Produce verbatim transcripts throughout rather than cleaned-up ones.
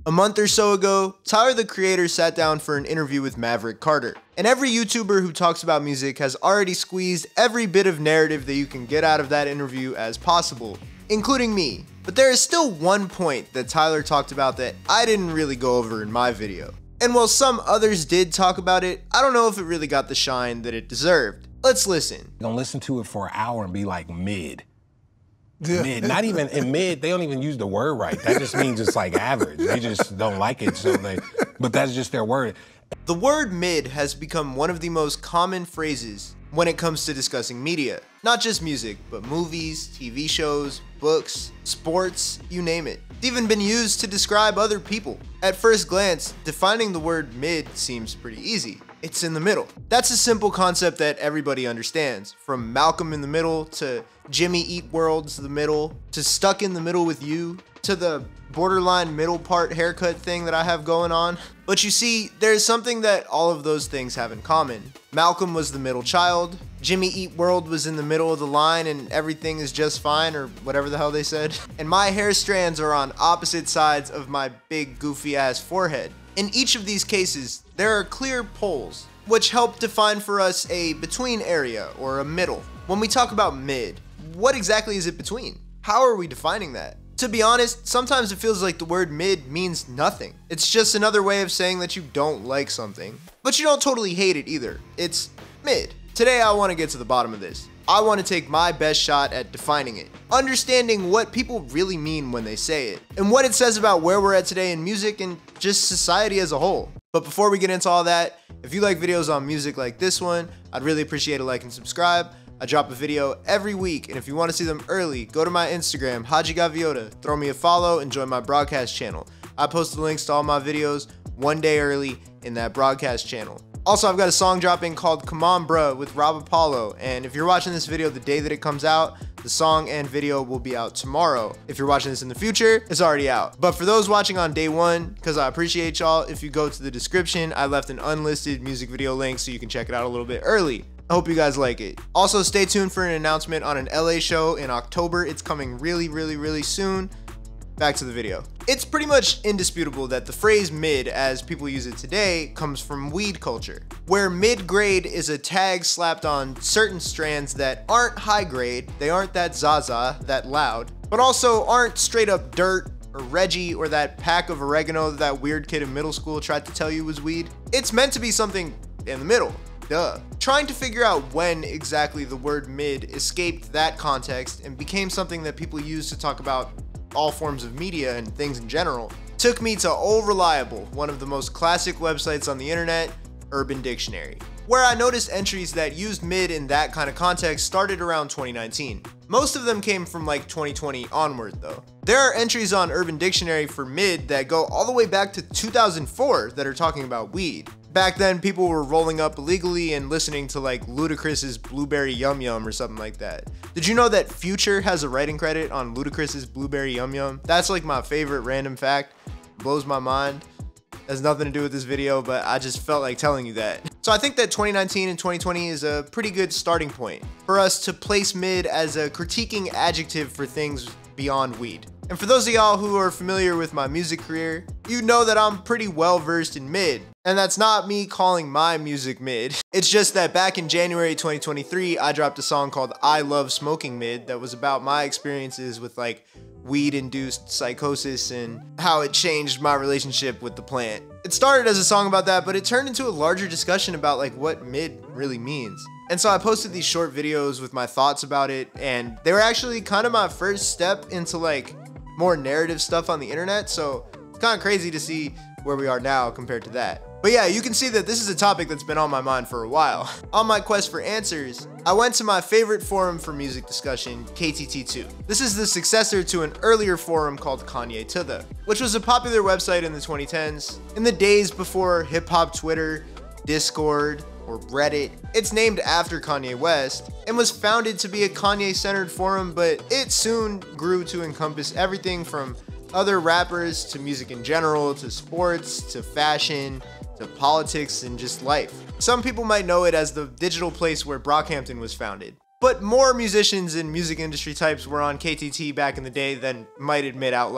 A month or so ago, Tyler the Creator sat down for an interview with Maverick Carter. And every YouTuber who talks about music has already squeezed every bit of narrative that you can get out of that interview as possible, including me. But there is still one point that Tyler talked about that I didn't really go over in my video. And while some others did talk about it, I don't know if it really got the shine that it deserved. Let's listen. Don't listen to it for an hour and be like mid. Yeah. Mid, not even in mid, they don't even use the word right. That just means it's like average. They just don't like it, so they, but that's just their word. The word mid has become one of the most common phrases when it comes to discussing media. Not just music, but movies, T V shows, books, sports, you name it. It's even been used to describe other people. At first glance, defining the word mid seems pretty easy. It's in the middle. That's a simple concept that everybody understands. From Malcolm in the Middle, to Jimmy Eat World's The Middle, to Stuck in the Middle with You, to the borderline middle part haircut thing that I have going on. But you see, there's something that all of those things have in common. Malcolm was the middle child, Jimmy Eat World was in the middle of the line and everything is just fine, or whatever the hell they said. And my hair strands are on opposite sides of my big goofy ass forehead. In each of these cases, there are clear poles, which help define for us a between area or a middle. When we talk about mid, what exactly is it between? How are we defining that? To be honest, sometimes it feels like the word mid means nothing. It's just another way of saying that you don't like something, but you don't totally hate it either. It's mid. Today I want to get to the bottom of this. I want to take my best shot at defining it, understanding what people really mean when they say it, and what it says about where we're at today in music and just society as a whole. But before we get into all that, if you like videos on music like this one, I'd really appreciate a like and subscribe. I drop a video every week, and if you want to see them early, go to my Instagram, Haji Gaviota, throw me a follow, and join my broadcast channel. I post the links to all my videos one day early in that broadcast channel. Also, I've got a song dropping called Come On Bruh with Rob Apollo, and if you're watching this video the day that it comes out, the song and video will be out tomorrow. If you're watching this in the future, it's already out. But for those watching on day one, because I appreciate y'all, if you go to the description, I left an unlisted music video link so you can check it out a little bit early. I hope you guys like it. Also, stay tuned for an announcement on an L A show in October. It's coming really, really, really soon. Back to the video. It's pretty much indisputable that the phrase mid, as people use it today, comes from weed culture, where mid-grade is a tag slapped on certain strands that aren't high grade, they aren't that Zaza, that loud, but also aren't straight up dirt or Reggie or that pack of oregano that that weird kid in middle school tried to tell you was weed. It's meant to be something in the middle. Duh. Trying to figure out when exactly the word mid escaped that context and became something that people use to talk about all forms of media and things in general took me to Old Reliable, one of the most classic websites on the internet, Urban Dictionary, where I noticed entries that used mid in that kind of context started around twenty nineteen. Most of them came from like twenty twenty onward though. There are entries on Urban Dictionary for mid that go all the way back to two thousand four that are talking about weed. Back then, people were rolling up illegally and listening to like Ludacris's Blueberry Yum Yum or something like that. Did you know that Future has a writing credit on Ludacris's Blueberry Yum Yum? That's like my favorite random fact. Blows my mind. Has nothing to do with this video, but I just felt like telling you that. So I think that twenty nineteen and twenty twenty is a pretty good starting point for us to place mid as a critiquing adjective for things beyond weed. And for those of y'all who are familiar with my music career, you know that I'm pretty well versed in mid. And that's not me calling my music mid. It's just that back in January twenty twenty-three, I dropped a song called I Love Smoking Mid that was about my experiences with like weed-induced psychosis and how it changed my relationship with the plant. It started as a song about that, but it turned into a larger discussion about like what mid really means. And so I posted these short videos with my thoughts about it, and they were actually kind of my first step into like more narrative stuff on the internet, so it's kind of crazy to see where we are now compared to that. But yeah, you can see that this is a topic that's been on my mind for a while. On my quest for answers, I went to my favorite forum for music discussion, K T T two. This is the successor to an earlier forum called Kanye To The, which was a popular website in the twenty tens, in the days before hip-hop Twitter, Discord, or Reddit. It's named after Kanye West and was founded to be a Kanye-centered forum, but it soon grew to encompass everything from other rappers to music in general, to sports, to fashion, to politics, and just life. Some people might know it as the digital place where Brockhampton was founded, but more musicians and music industry types were on K T T back in the day than might admit out loud.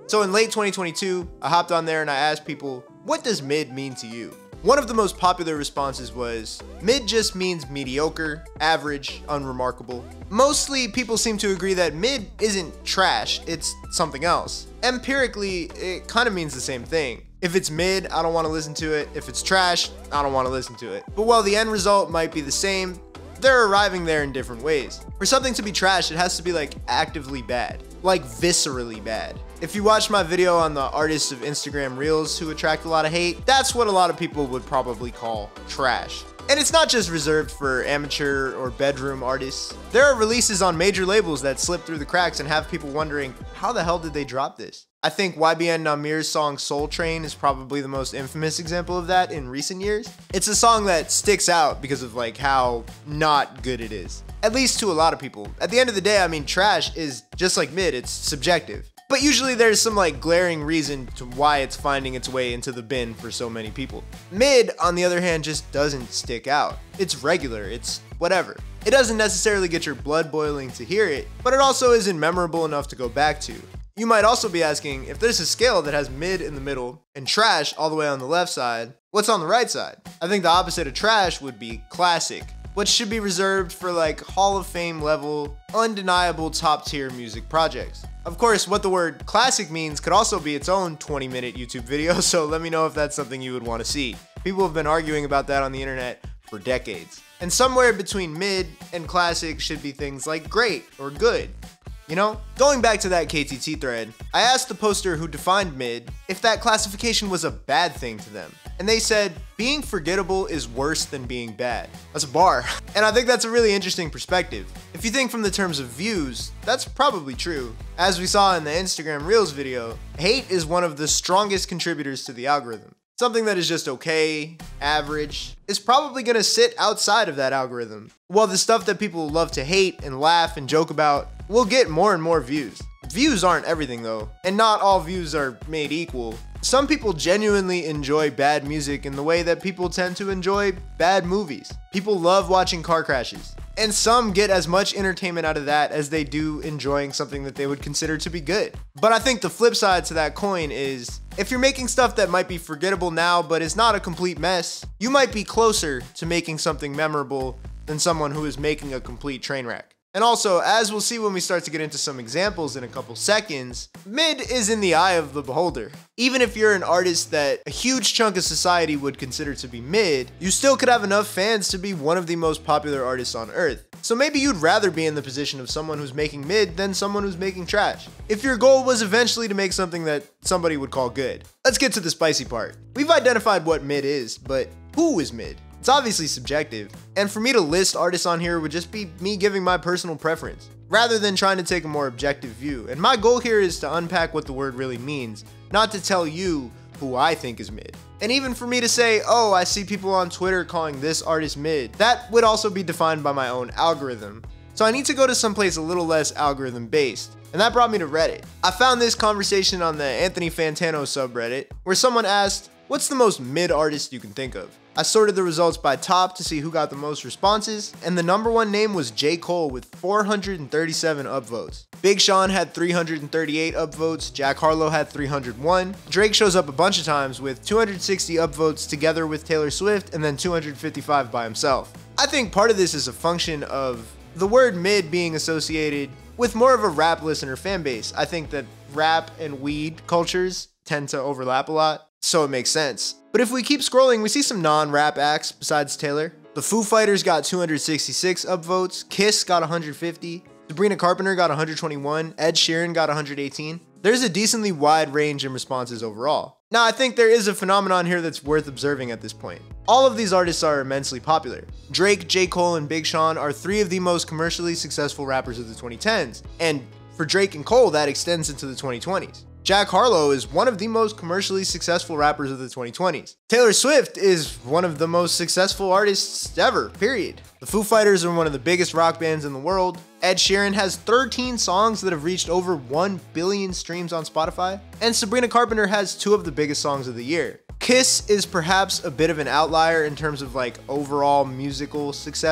So in late twenty twenty-two, I hopped on there and I asked people, what does mid mean to you? One of the most popular responses was, mid just means mediocre, average, unremarkable. Mostly people seem to agree that mid isn't trash, it's something else. Empirically, it kind of means the same thing. If it's mid, I don't want to listen to it. If it's trash, I don't want to listen to it. But while the end result might be the same, they're arriving there in different ways. For something to be trash, it has to be like actively bad, like viscerally bad. If you watch my video on the artists of Instagram Reels who attract a lot of hate, that's what a lot of people would probably call trash. And it's not just reserved for amateur or bedroom artists. There are releases on major labels that slip through the cracks and have people wondering, how the hell did they drop this? I think Y B N Namir's song Soul Train is probably the most infamous example of that in recent years. It's a song that sticks out because of like how not good it is. At least to a lot of people. At the end of the day, I mean, trash is just like mid, it's subjective. But usually there's some like glaring reason to why it's finding its way into the bin for so many people. Mid, on the other hand, just doesn't stick out. It's regular, it's whatever. It doesn't necessarily get your blood boiling to hear it, but it also isn't memorable enough to go back to. You might also be asking, if there's a scale that has mid in the middle and trash all the way on the left side, what's on the right side? I think the opposite of trash would be classic, which should be reserved for like Hall of Fame level, undeniable top tier music projects. Of course, what the word classic means could also be its own twenty minute YouTube video, so let me know if that's something you would want to see. People have been arguing about that on the internet for decades. And somewhere between mid and classic should be things like great or good. You know? Going back to that K T T thread, I asked the poster who defined mid if that classification was a bad thing to them. And they said, being forgettable is worse than being bad. That's a bar. And I think that's a really interesting perspective. If you think from the terms of views, that's probably true. As we saw in the Instagram Reels video, hate is one of the strongest contributors to the algorithm. Something that is just okay, average, is probably gonna sit outside of that algorithm. While the stuff that people love to hate and laugh and joke about will get more and more views. Views aren't everything though, and not all views are made equal. Some people genuinely enjoy bad music in the way that people tend to enjoy bad movies. People love watching car crashes. And some get as much entertainment out of that as they do enjoying something that they would consider to be good. But I think the flip side to that coin is, if you're making stuff that might be forgettable now but is not a complete mess, you might be closer to making something memorable than someone who is making a complete train wreck. And also, as we'll see when we start to get into some examples in a couple seconds, mid is in the eye of the beholder. Even if you're an artist that a huge chunk of society would consider to be mid, you still could have enough fans to be one of the most popular artists on earth. So maybe you'd rather be in the position of someone who's making mid than someone who's making trash, if your goal was eventually to make something that somebody would call good. Let's get to the spicy part. We've identified what mid is, but who is mid? It's obviously subjective, and for me to list artists on here would just be me giving my personal preference, rather than trying to take a more objective view. And my goal here is to unpack what the word really means, not to tell you who I think is mid. And even for me to say, oh, I see people on Twitter calling this artist mid, that would also be defined by my own algorithm. So I need to go to someplace a little less algorithm based. And that brought me to Reddit. I found this conversation on the Anthony Fantano subreddit, where someone asked, what's the most mid artist you can think of? I sorted the results by top to see who got the most responses, and the number one name was J. Cole with four hundred thirty-seven upvotes. Big Sean had three hundred thirty-eight upvotes, Jack Harlow had three hundred one, Drake shows up a bunch of times with two hundred sixty upvotes together with Taylor Swift, and then two hundred fifty-five by himself. I think part of this is a function of the word mid being associated with more of a rap listener fan base. I think that rap and weed cultures tend to overlap a lot, so it makes sense. But if we keep scrolling, we see some non-rap acts besides Taylor. The Foo Fighters got two hundred sixty-six upvotes, Kiss got one hundred fifty, Sabrina Carpenter got one hundred twenty-one, Ed Sheeran got one hundred eighteen. There's a decently wide range in responses overall. Now, I think there is a phenomenon here that's worth observing at this point. All of these artists are immensely popular. Drake, J. Cole, and Big Sean are three of the most commercially successful rappers of the twenty tens, and for Drake and Cole, that extends into the twenty twenties. Jack Harlow is one of the most commercially successful rappers of the twenty twenties. Taylor Swift is one of the most successful artists ever, period. The Foo Fighters are one of the biggest rock bands in the world. Ed Sheeran has thirteen songs that have reached over one billion streams on Spotify. And Sabrina Carpenter has two of the biggest songs of the year. Kiss is perhaps a bit of an outlier in terms of like overall musical success.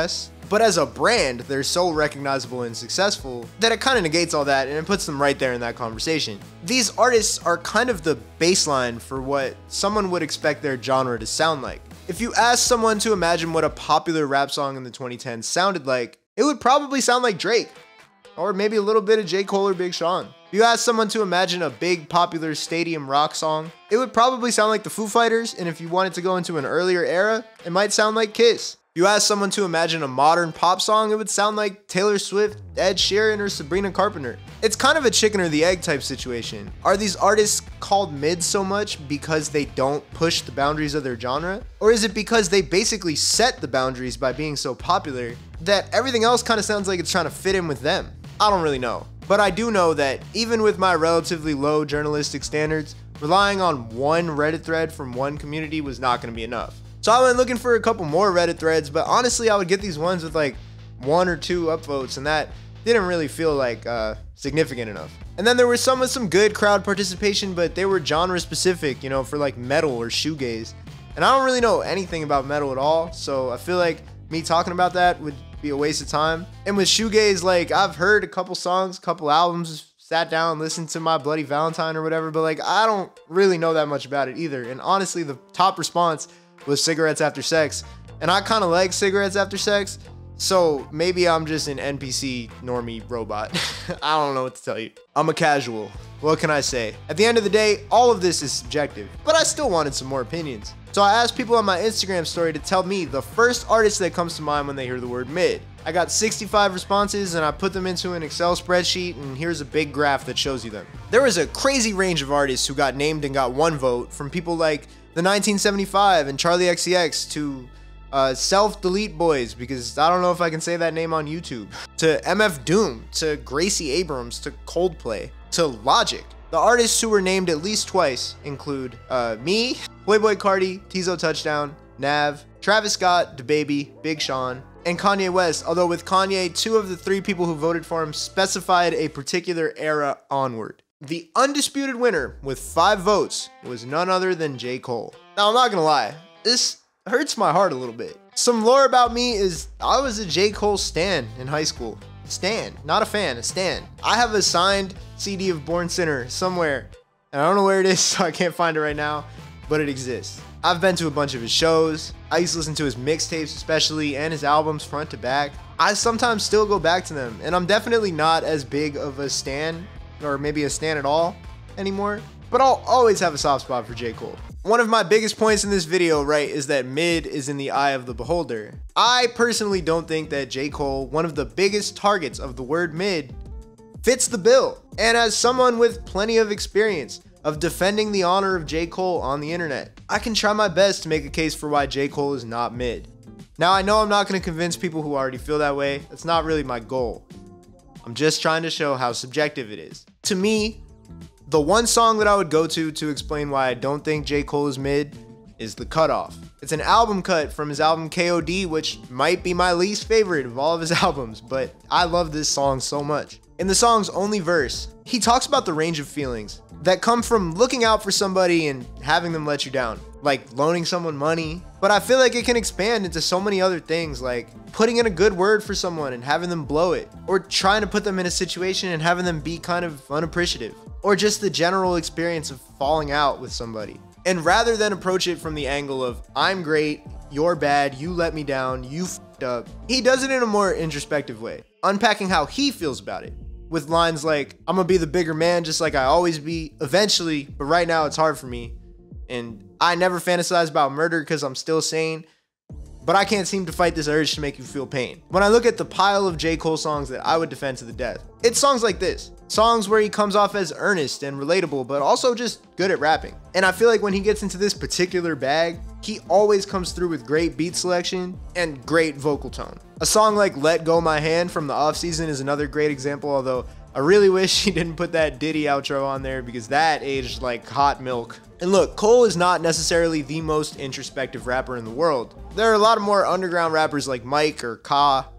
But as a brand, they're so recognizable and successful that it kind of negates all that and it puts them right there in that conversation. These artists are kind of the baseline for what someone would expect their genre to sound like. If you ask someone to imagine what a popular rap song in the twenty tens sounded like, it would probably sound like Drake, or maybe a little bit of J. Cole or Big Sean. If you ask someone to imagine a big popular stadium rock song, it would probably sound like the Foo Fighters, and if you wanted to go into an earlier era, it might sound like Kiss. If you ask someone to imagine a modern pop song, it would sound like Taylor Swift, Ed Sheeran, or Sabrina Carpenter. It's kind of a chicken or the egg type situation. Are these artists called mid so much because they don't push the boundaries of their genre? Or is it because they basically set the boundaries by being so popular that everything else kind of sounds like it's trying to fit in with them? I don't really know. But I do know that even with my relatively low journalistic standards, relying on one Reddit thread from one community was not going to be enough. So I went looking for a couple more Reddit threads, but honestly, I would get these ones with like one or two upvotes, and that didn't really feel like uh, significant enough. And then there were some with some good crowd participation, but they were genre specific, you know, for like metal or shoegaze. And I don't really know anything about metal at all, so I feel like me talking about that would be a waste of time. And with shoegaze, like I've heard a couple songs, a couple albums, sat down, listened to My Bloody Valentine or whatever, but like I don't really know that much about it either. And honestly, the top response was Cigarettes After Sex, and I kind of like Cigarettes After Sex, so maybe I'm just an N P C normie robot. I don't know what to tell you. I'm a casual. What can I say? At the end of the day, all of this is subjective, but I still wanted some more opinions. So I asked people on my Instagram story to tell me the first artist that comes to mind when they hear the word mid. I got sixty-five responses and I put them into an Excel spreadsheet, and here's a big graph that shows you them. There was a crazy range of artists who got named and got one vote, from people like the nineteen seventy-five and Charlie X C X to uh, Self-Delete Boys, because I don't know if I can say that name on YouTube, to M F Doom, to Gracie Abrams, to Coldplay, to Logic. The artists who were named at least twice include uh, me, Playboy Cardi, Tizo Touchdown, Nav, Travis Scott, DaBaby, Big Sean, and Kanye West, although with Kanye, two of the three people who voted for him specified a particular era onward. The undisputed winner with five votes was none other than J. Cole. Now, I'm not gonna lie, this hurts my heart a little bit. Some lore about me is I was a J. Cole stan in high school. Stan, not a fan, a stan. I have a signed C D of Born Sinner somewhere, and I don't know where it is, so I can't find it right now, but it exists. I've been to a bunch of his shows. I used to listen to his mixtapes especially, and his albums front to back. I sometimes still go back to them, and I'm definitely not as big of a stan, or maybe a stan at all anymore, but I'll always have a soft spot for J. Cole. One of my biggest points in this video, right, is that mid is in the eye of the beholder. I personally don't think that J. Cole, one of the biggest targets of the word mid, fits the bill. And as someone with plenty of experience of defending the honor of J. Cole on the internet, I can try my best to make a case for why J. Cole is not mid. Now, I know I'm not going to convince people who already feel that way. That's not really my goal. I'm just trying to show how subjective it is. To me, the one song that I would go to to explain why I don't think J. Cole is mid is The Cutoff. It's an album cut from his album K O D, which might be my least favorite of all of his albums, but I love this song so much. In the song's only verse, he talks about the range of feelings that come from looking out for somebody and having them let you down, like loaning someone money. But I feel like it can expand into so many other things, like putting in a good word for someone and having them blow it, or trying to put them in a situation and having them be kind of unappreciative, or just the general experience of falling out with somebody. And rather than approach it from the angle of, I'm great, you're bad, you let me down, you f***ed up, he does it in a more introspective way, unpacking how he feels about it, with lines like, I'm gonna be the bigger man just like I always be, eventually, but right now it's hard for me. And I never fantasize about murder because I'm still sane, but I can't seem to fight this urge to make you feel pain. When I look at the pile of J. Cole songs that I would defend to the death, it's songs like this. Songs where he comes off as earnest and relatable, but also just good at rapping. And I feel like when he gets into this particular bag, he always comes through with great beat selection and great vocal tone. A song like Let Go My Hand from the Off Season is another great example, although I really wish he didn't put that Diddy outro on there because that aged like hot milk. And look, Cole is not necessarily the most introspective rapper in the world. There are a lot of more underground rappers like Mike or Ka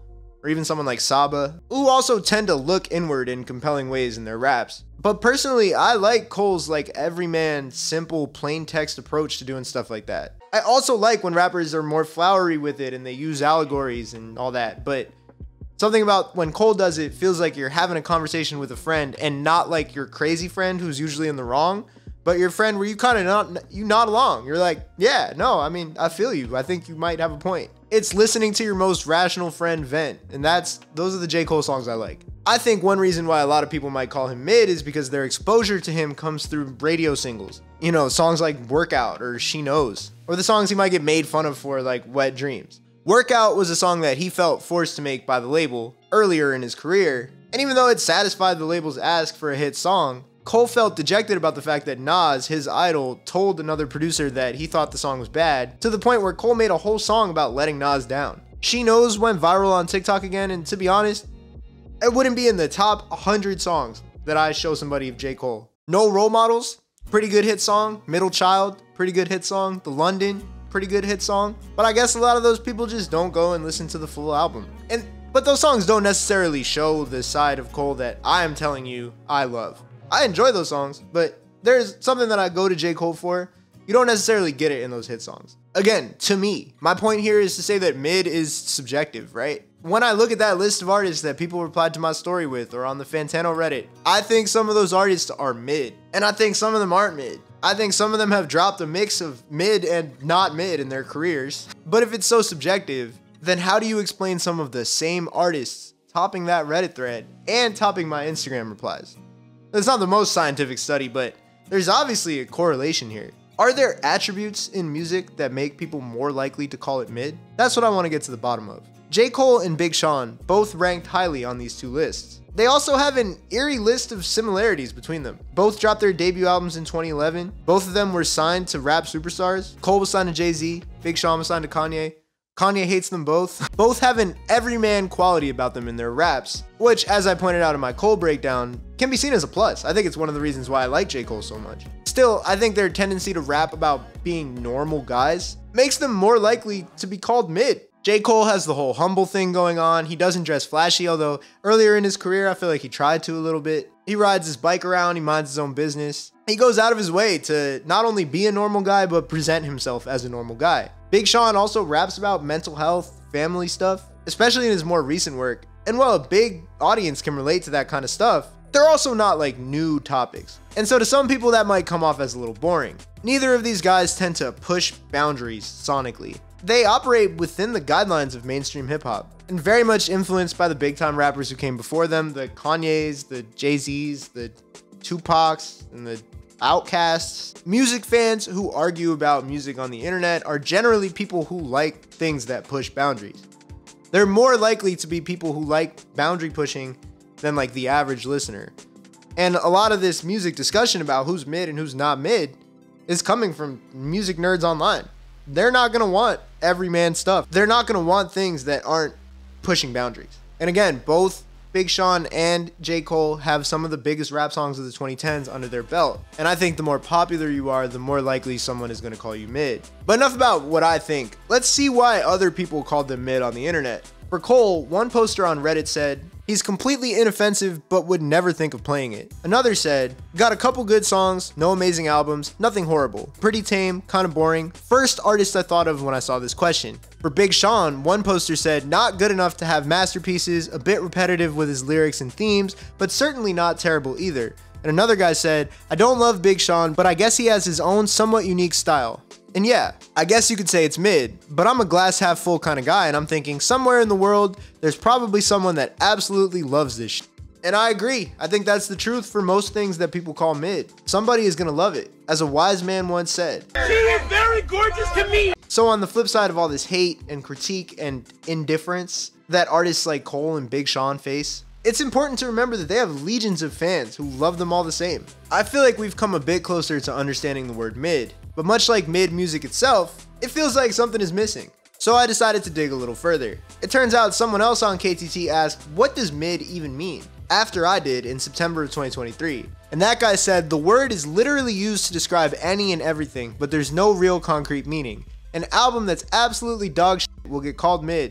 or even someone like Saba, who also tend to look inward in compelling ways in their raps. But personally, I like Cole's like everyman, simple, plain text approach to doing stuff like that. I also like when rappers are more flowery with it and they use allegories and all that, but something about when Cole does it feels like you're having a conversation with a friend and not like your crazy friend who's usually in the wrong, but your friend where you kind of not, you nod along. You're like, yeah, no, I mean, I feel you. I think you might have a point. It's listening to your most rational friend vent, and that's those are the J. Cole songs I like. I think one reason why a lot of people might call him mid is because their exposure to him comes through radio singles. You know, songs like Workout or She Knows, or the songs he might get made fun of for like Wet Dreams. Workout was a song that he felt forced to make by the label earlier in his career, and even though it satisfied the label's ask for a hit song, Cole felt dejected about the fact that Nas, his idol, told another producer that he thought the song was bad, to the point where Cole made a whole song about letting Nas down. She Knows went viral on TikTok again, and to be honest, it wouldn't be in the top one hundred songs that I show somebody of J. Cole. No Role Models, pretty good hit song. Middle Child, pretty good hit song. The London, pretty good hit song. But I guess a lot of those people just don't go and listen to the full album. And but those songs don't necessarily show the side of Cole that I am telling you I love. I enjoy those songs, but there's something that I go to J. Cole for. You don't necessarily get it in those hit songs. Again, to me, my point here is to say that mid is subjective, right? When I look at that list of artists that people replied to my story with or on the Fantano Reddit, I think some of those artists are mid, and I think some of them aren't mid. I think some of them have dropped a mix of mid and not mid in their careers. But if it's so subjective, then how do you explain some of the same artists topping that Reddit thread and topping my Instagram replies? It's not the most scientific study, but there's obviously a correlation here. Are there attributes in music that make people more likely to call it mid? That's what I want to get to the bottom of. J. Cole and Big Sean both ranked highly on these two lists. They also have an eerie list of similarities between them. Both dropped their debut albums in twenty eleven. Both of them were signed to rap superstars. Cole was signed to Jay-Z, Big Sean was signed to Kanye. Kanye hates them both. Both have an everyman quality about them in their raps, which, as I pointed out in my Cole breakdown, can be seen as a plus. I think it's one of the reasons why I like J. Cole so much. Still, I think their tendency to rap about being normal guys makes them more likely to be called mid. J. Cole has the whole humble thing going on. He doesn't dress flashy, although earlier in his career, I feel like he tried to a little bit. He rides his bike around, he minds his own business. He goes out of his way to not only be a normal guy, but present himself as a normal guy. Big Sean also raps about mental health, family stuff, especially in his more recent work. And while a big audience can relate to that kind of stuff, they're also not like new topics. And so to some people that might come off as a little boring. Neither of these guys tend to push boundaries sonically. They operate within the guidelines of mainstream hip hop and very much influenced by the big time rappers who came before them, the Kanyes, the Jay-Z's, the Tupacs, and the Outcasts. Music fans who argue about music on the internet are generally people who like things that push boundaries. They're more likely to be people who like boundary pushing than like the average listener. And a lot of this music discussion about who's mid and who's not mid is coming from music nerds online. They're not gonna want everyman stuff. They're not gonna want things that aren't pushing boundaries. And again, both Big Sean and J. Cole have some of the biggest rap songs of the twenty tens under their belt. And I think the more popular you are, the more likely someone is gonna call you mid. But enough about what I think. Let's see why other people called them mid on the internet. For Cole, one poster on Reddit said, "He's completely inoffensive, but would never think of playing it." Another said, "Got a couple good songs, no amazing albums, nothing horrible. Pretty tame, kind of boring. First artist I thought of when I saw this question." For Big Sean, one poster said, "Not good enough to have masterpieces, a bit repetitive with his lyrics and themes, but certainly not terrible either." And another guy said, "I don't love Big Sean, but I guess he has his own somewhat unique style." And yeah, I guess you could say it's mid, but I'm a glass half full kind of guy, and I'm thinking somewhere in the world, there's probably someone that absolutely loves this shit. And I agree. I think that's the truth for most things that people call mid. Somebody is gonna love it. As a wise man once said, "She is very gorgeous to me." So on the flip side of all this hate and critique and indifference that artists like Cole and Big Sean face, it's important to remember that they have legions of fans who love them all the same. I feel like we've come a bit closer to understanding the word mid, but much like mid music itself, it feels like something is missing. So I decided to dig a little further. It turns out someone else on K T T asked, "What does mid even mean?" after I did in September of twenty twenty-three. And that guy said, "The word is literally used to describe any and everything, but there's no real concrete meaning. An album that's absolutely dog shit will get called mid,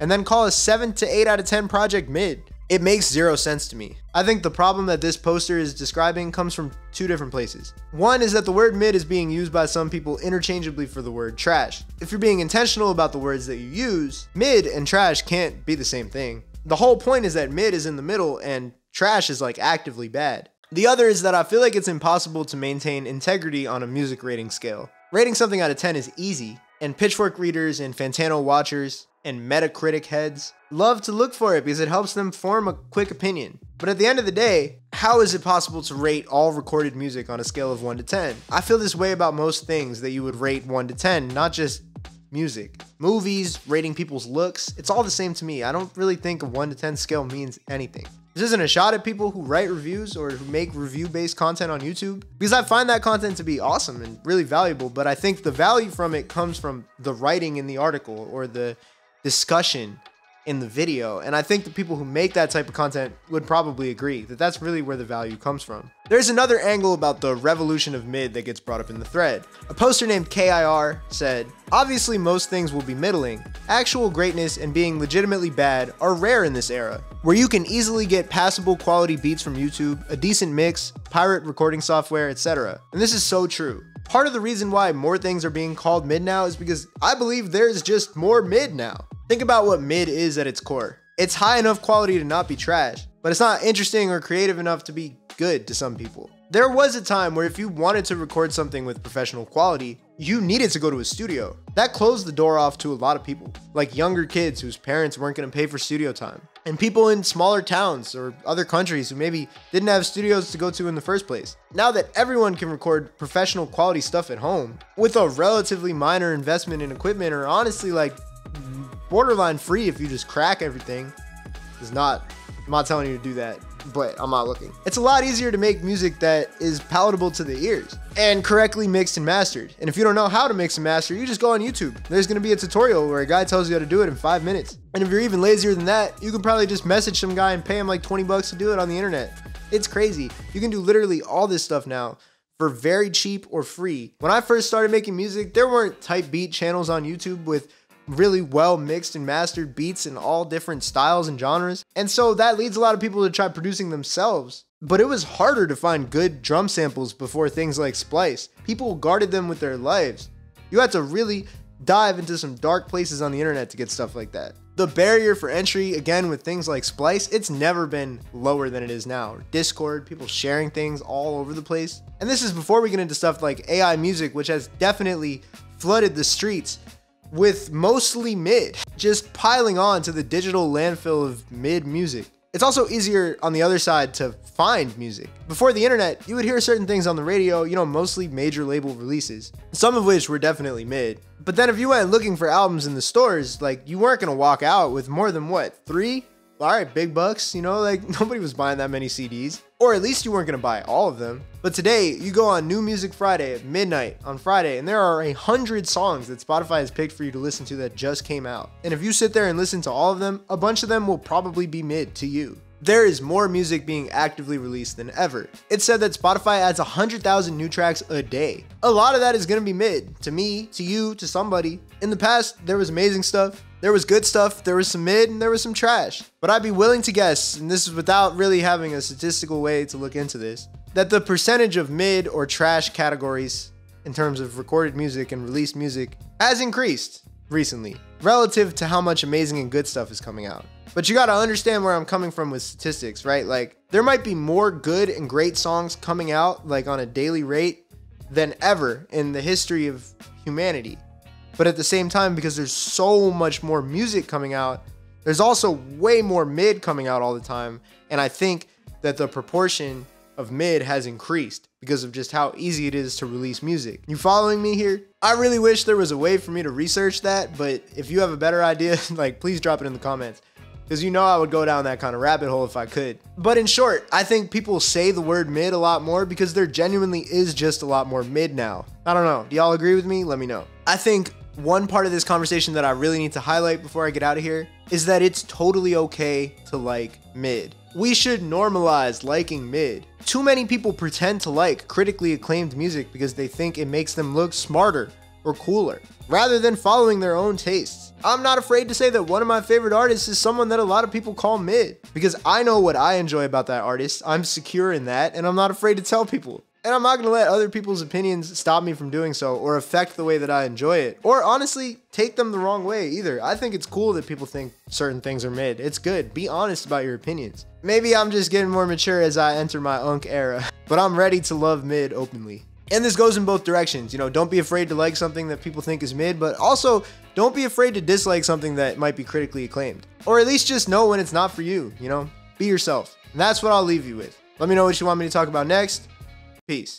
and then call a seven to eight out of ten project mid. It makes zero sense to me. I think the problem that this poster is describing comes from two different places. One is that the word mid is being used by some people interchangeably for the word trash. If you're being intentional about the words that you use, mid and trash can't be the same thing. The whole point is that mid is in the middle and trash is like actively bad. The other is that I feel like it's impossible to maintain integrity on a music rating scale. Rating something out of ten is easy, and Pitchfork readers and Fantano watchers and Metacritic heads love to look for it because it helps them form a quick opinion. But at the end of the day, how is it possible to rate all recorded music on a scale of one to ten? I feel this way about most things that you would rate one to ten, not just music. Movies, rating people's looks, it's all the same to me. I don't really think a one to ten scale means anything. This isn't a shot at people who write reviews or who make review-based content on YouTube, because I find that content to be awesome and really valuable, but I think the value from it comes from the writing in the article or the discussion in the video, and I think the people who make that type of content would probably agree that that's really where the value comes from. There's another angle about the revolution of mid that gets brought up in the thread. A poster named K I R said, "Obviously most things will be middling. Actual greatness and being legitimately bad are rare in this era, where you can easily get passable quality beats from YouTube, a decent mix, pirate recording software, et cetera" And this is so true. Part of the reason why more things are being called mid now is because I believe there's just more mid now. Think about what mid is at its core. It's high enough quality to not be trash, but it's not interesting or creative enough to be good to some people. There was a time where if you wanted to record something with professional quality, you needed to go to a studio. That closed the door off to a lot of people, like younger kids whose parents weren't going to pay for studio time, and people in smaller towns or other countries who maybe didn't have studios to go to in the first place. Now that everyone can record professional quality stuff at home with a relatively minor investment in equipment, or honestly like borderline free if you just crack everything. It's not, I'm not telling you to do that, but I'm not looking. It's a lot easier to make music that is palatable to the ears and correctly mixed and mastered. And if you don't know how to mix and master, you just go on YouTube. There's gonna be a tutorial where a guy tells you how to do it in five minutes. And if you're even lazier than that, you can probably just message some guy and pay him like twenty bucks to do it on the internet. It's crazy. You can do literally all this stuff now for very cheap or free. When I first started making music, there weren't type beat channels on YouTube with really well mixed and mastered beats in all different styles and genres. And so that leads a lot of people to try producing themselves. But it was harder to find good drum samples before things like Splice. People guarded them with their lives. You had to really dive into some dark places on the internet to get stuff like that. The barrier for entry, again, with things like Splice, it's never been lower than it is now. Discord, people sharing things all over the place. And this is before we get into stuff like A I music, which has definitely flooded the streets with mostly mid, just piling on to the digital landfill of mid music. It's also easier on the other side to find music. Before the internet, you would hear certain things on the radio, you know, mostly major label releases, some of which were definitely mid. But then if you went looking for albums in the stores, like you weren't gonna walk out with more than what, three? All right, big bucks, you know, like nobody was buying that many C Ds. Or at least you weren't gonna buy all of them. But today, you go on New Music Friday at midnight on Friday, and there are a hundred songs that Spotify has picked for you to listen to that just came out. And if you sit there and listen to all of them, a bunch of them will probably be mid to you. There is more music being actively released than ever. It's said that Spotify adds one hundred thousand new tracks a day. A lot of that is gonna be mid, to me, to you, to somebody. In the past, there was amazing stuff, there was good stuff, there was some mid, and there was some trash. But I'd be willing to guess, and this is without really having a statistical way to look into this, that the percentage of mid or trash categories in terms of recorded music and released music has increased recently, relative to how much amazing and good stuff is coming out. But you gotta understand where I'm coming from with statistics, right? Like, there might be more good and great songs coming out, like on a daily rate, than ever in the history of humanity. But at the same time, because there's so much more music coming out, there's also way more mid coming out all the time. And I think that the proportion of mid has increased because of just how easy it is to release music. You following me here? I really wish there was a way for me to research that, but if you have a better idea, like, please drop it in the comments. Because you know I would go down that kind of rabbit hole if I could. But in short, I think people say the word mid a lot more because there genuinely is just a lot more mid now. I don't know. Do y'all agree with me? Let me know. I think one part of this conversation that I really need to highlight before I get out of here is that it's totally okay to like mid. We should normalize liking mid. Too many people pretend to like critically acclaimed music because they think it makes them look smarter or cooler, rather than following their own tastes. I'm not afraid to say that one of my favorite artists is someone that a lot of people call mid, because I know what I enjoy about that artist, I'm secure in that, and I'm not afraid to tell people. And I'm not going to let other people's opinions stop me from doing so or affect the way that I enjoy it. Or honestly, take them the wrong way either. I think it's cool that people think certain things are mid. It's good. Be honest about your opinions. Maybe I'm just getting more mature as I enter my unk era, but I'm ready to love mid openly. And this goes in both directions. You know, don't be afraid to like something that people think is mid, but also don't be afraid to dislike something that might be critically acclaimed. Or at least just know when it's not for you, you know? Be yourself. And that's what I'll leave you with. Let me know what you want me to talk about next. Peace.